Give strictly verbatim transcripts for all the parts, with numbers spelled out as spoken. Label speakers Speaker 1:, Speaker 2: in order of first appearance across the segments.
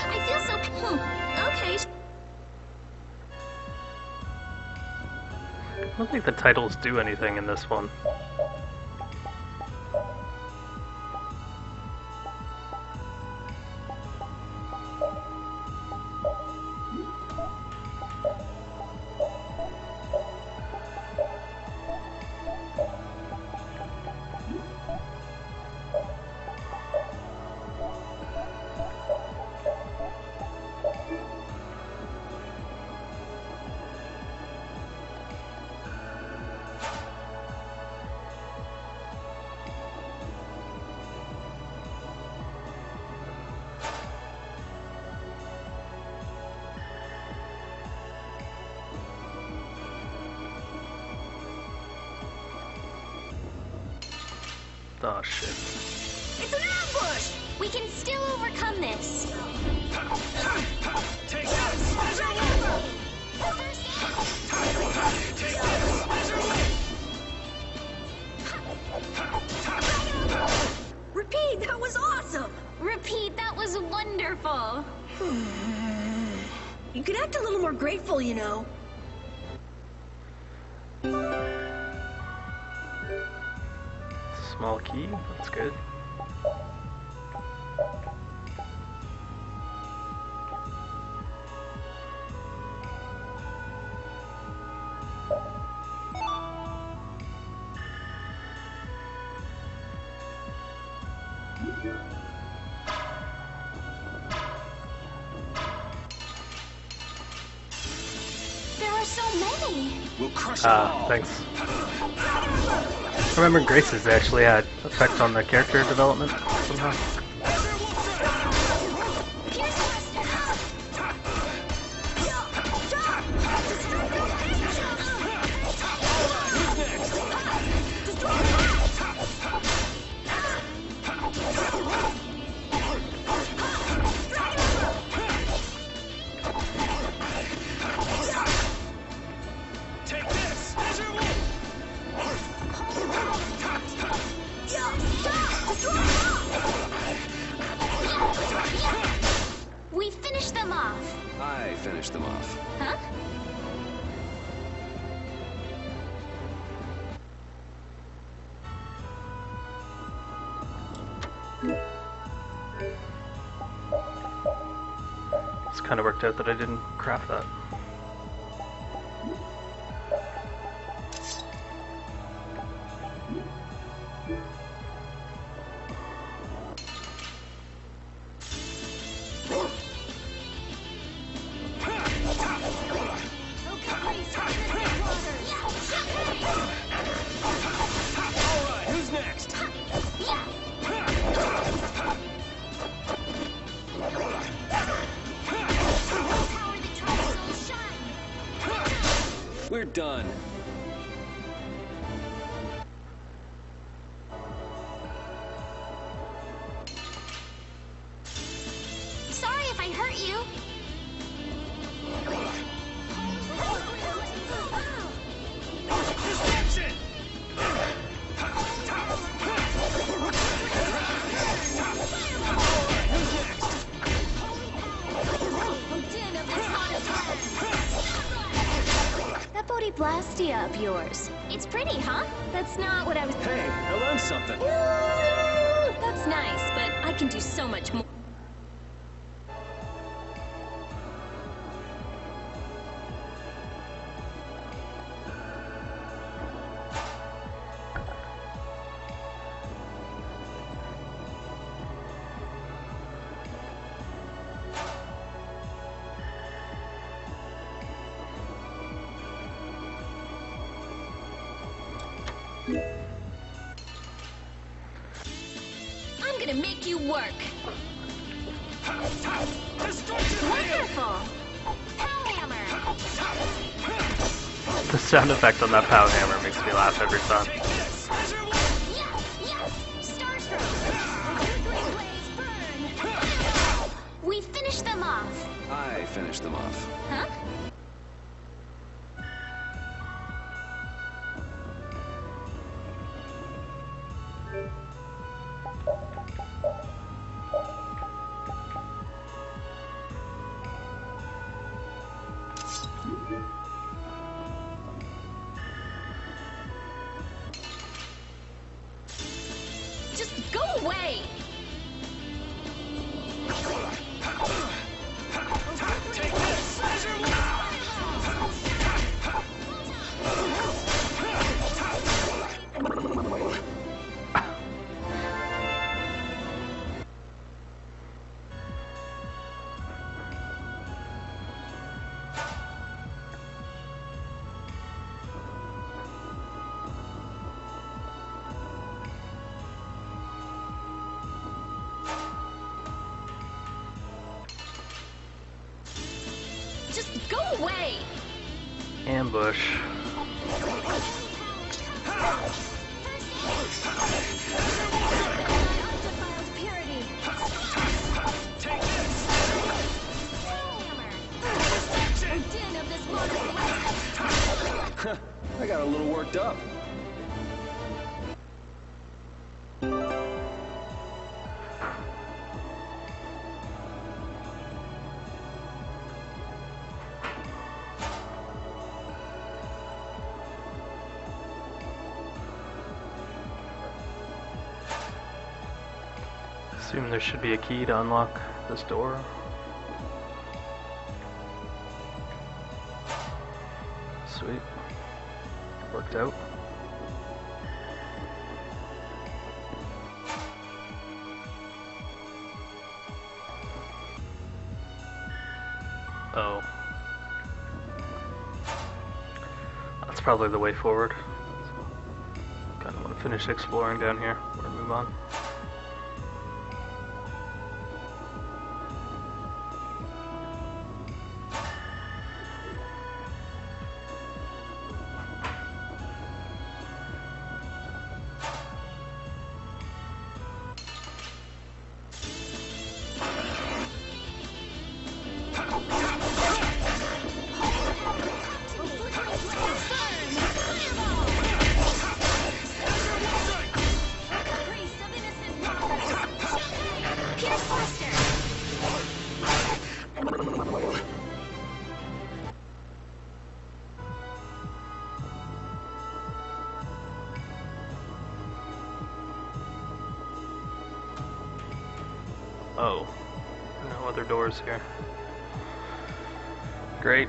Speaker 1: I feel so... Hmm. Okay.
Speaker 2: I don't think the titles do anything in this one. Oh shit.
Speaker 1: It's an ambush! We can still overcome this.
Speaker 3: Take this! Measure one! Take this! Measure one!
Speaker 1: Repeat, that was awesome! Repeat, that was wonderful. You could act a little more grateful, you know.
Speaker 2: Small key, that's good.
Speaker 1: There are so many.
Speaker 3: We'll crush
Speaker 2: Ah, thanks. I remember Graces actually had effect on the character development somehow.
Speaker 1: We finished them off.
Speaker 4: I finished them off.
Speaker 1: Huh?
Speaker 2: It's kind of worked out that I didn't craft that.
Speaker 3: Who's next?
Speaker 4: We're done.
Speaker 1: Sorry if I hurt you.
Speaker 3: Distraction!
Speaker 1: That Bodhi Blastia of yours. It's pretty, huh? That's not what I was...
Speaker 4: Hey, I learned something.
Speaker 1: That's nice, but I can do so much more. I'm gonna make you work.
Speaker 3: Destruction wheel!
Speaker 1: Wonderful. Pow hammer.
Speaker 2: The sound effect on that pow hammer makes me laugh every time.
Speaker 3: Take this! Measure one!
Speaker 1: Yeah, yeah. Starstroke. Three blades burn. We finished them off.
Speaker 4: I finished them off.
Speaker 1: Huh?
Speaker 2: Ambush.
Speaker 1: Undefiled purity.
Speaker 3: Take this!
Speaker 1: Hammer. A din of this monster.
Speaker 4: I got a little worked up.
Speaker 2: Assume there should be a key to unlock this door. Sweet. Worked out. Oh. That's probably the way forward. Kind of want to finish exploring down here or move on. Oh, no other doors here. Great.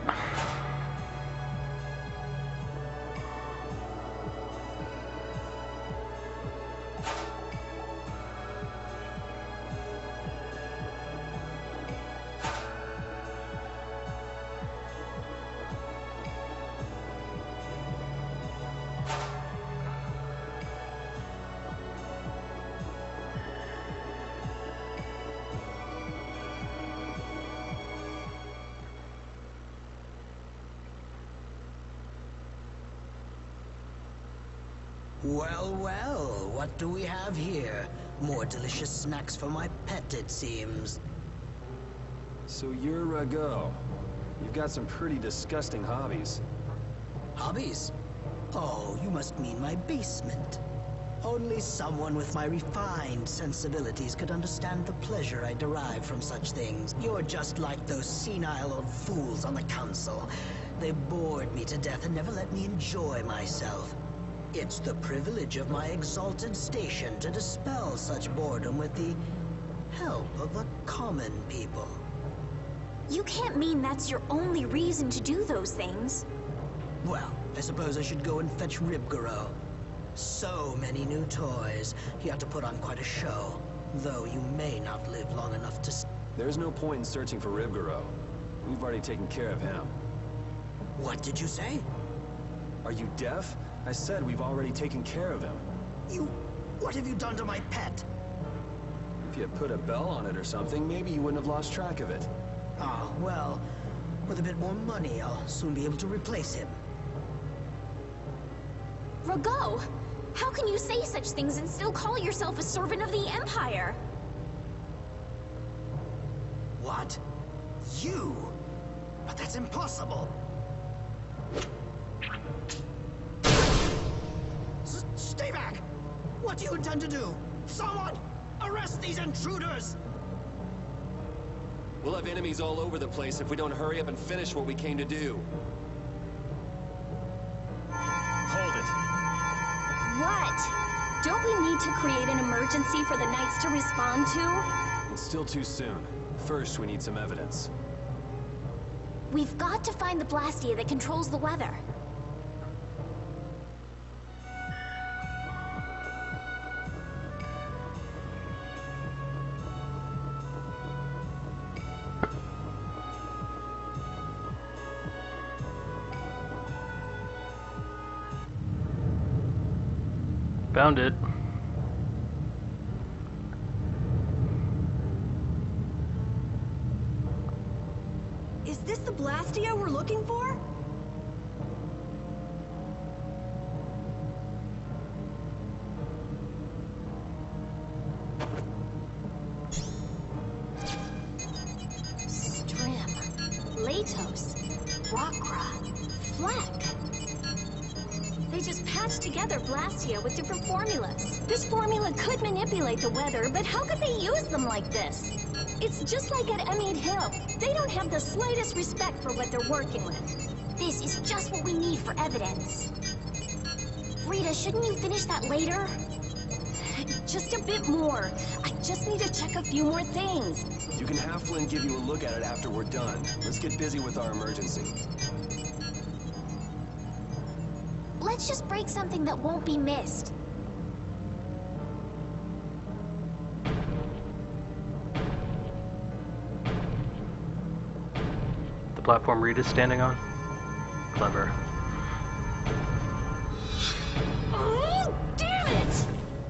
Speaker 5: Well, well, what do we have here? More delicious snacks for my pet, it seems.
Speaker 4: So you're Rago. You've got some pretty disgusting hobbies.
Speaker 5: Hobbies? Oh, you must mean my basement. Only someone with my refined sensibilities could understand the pleasure I derive from such things. You're just like those senile old fools on the council. They bored me to death and never let me enjoy myself. It's the privilege of my exalted station to dispel such boredom with the help of the common people.
Speaker 1: You can't mean that's your only reason to do those things.
Speaker 5: Well, I suppose I should go and fetch Ribgaro. So many new toys. He had to put on quite a show. Though you may not live long enough to s-
Speaker 4: There's no point in searching for Ribgaro. We've already taken care of him.
Speaker 5: What did you say?
Speaker 4: Are you deaf? I said we've already taken care of him.
Speaker 5: You... What have you done to my pet?
Speaker 4: If you had put a bell on it or something, maybe you wouldn't have lost track of it.
Speaker 5: Ah, well, with a bit more money, I'll soon be able to replace him.
Speaker 1: Rago! How can you say such things and still call yourself a servant of the Empire?
Speaker 5: What? You? But that's impossible! S- stay back! What do you intend to do? Someone! Arrest these intruders!
Speaker 6: We'll have enemies all over the place if we don't hurry up and finish what we came to do.
Speaker 3: Hold it.
Speaker 1: What? Don't we need to create an emergency for the Knights to respond to?
Speaker 4: It's still too soon. First, we need some evidence.
Speaker 1: We've got to find the Blastia that controls the weather.
Speaker 2: Found it.
Speaker 7: Is this the Blastia we're looking for?
Speaker 1: Kratos, Rakra, Fleck. They just patched together Blastia with different formulas. This formula could manipulate the weather, but how could they use them like this? It's just like at Emid Hill. They don't have the slightest respect for what they're working with.
Speaker 7: This is just what we need for evidence. Rita, shouldn't you finish that later?
Speaker 1: Just a bit more. I just need to check a few more things.
Speaker 4: You can have Flynn give you a look at it after we're done. Let's get busy with our emergency.
Speaker 7: Let's just break something that won't be missed.
Speaker 2: The platform Rita's standing on? Clever.
Speaker 1: Oh, damn it!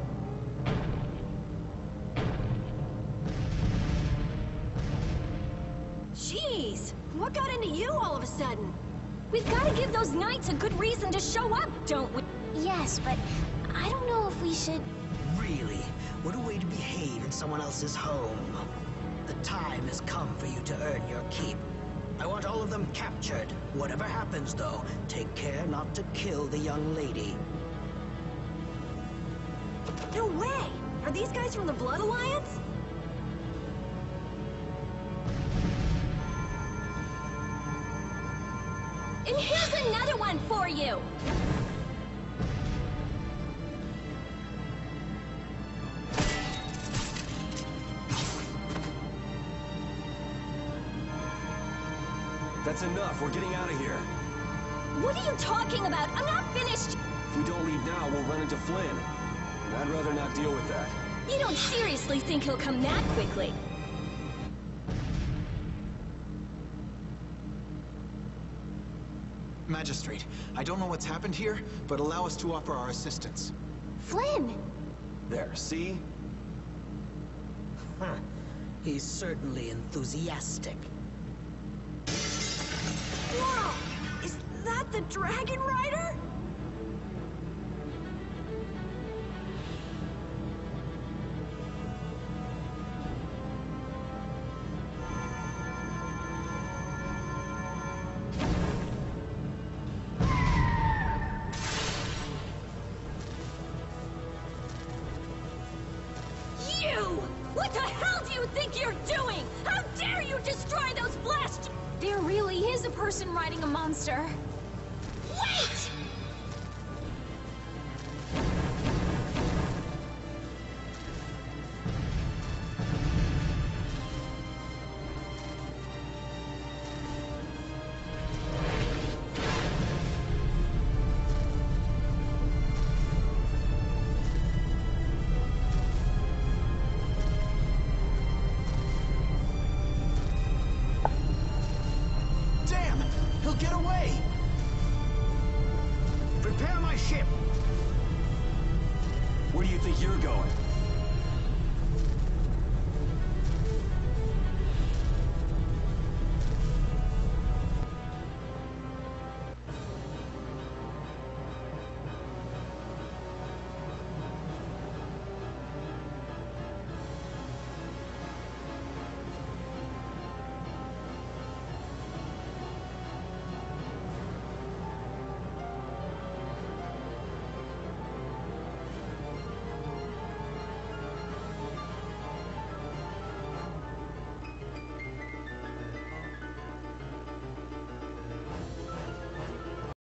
Speaker 1: Jeez, what got into you all of a sudden? We've got to give those knights a good reason to show up, don't we?
Speaker 7: Yes, but I don't know if we should...
Speaker 5: Really? What a way to behave in someone else's home. The time has come for you to earn your keep. I want all of them captured. Whatever happens, though, take care not to kill the young lady.
Speaker 1: No way! Are these guys from the Blood Alliance? And here's another one for you!
Speaker 4: That's enough. We're getting out of here.
Speaker 1: What are you talking about? I'm not finished!
Speaker 4: If we don't leave now, we'll run into Flynn. And I'd rather not deal with that.
Speaker 1: You don't seriously think he'll come that quickly?
Speaker 8: Magistrate, I don't know what's happened here, but allow us to offer our assistance.
Speaker 7: Flynn!
Speaker 4: There, see?
Speaker 5: Huh. He's certainly enthusiastic.
Speaker 1: Whoa! Is that the Dragon Rider? What the hell do you think you're doing? How dare you destroy those blast...
Speaker 7: There really is a person riding a monster.
Speaker 1: Wait!
Speaker 8: Get away!
Speaker 5: Prepare my ship!
Speaker 4: Where do you think you're going?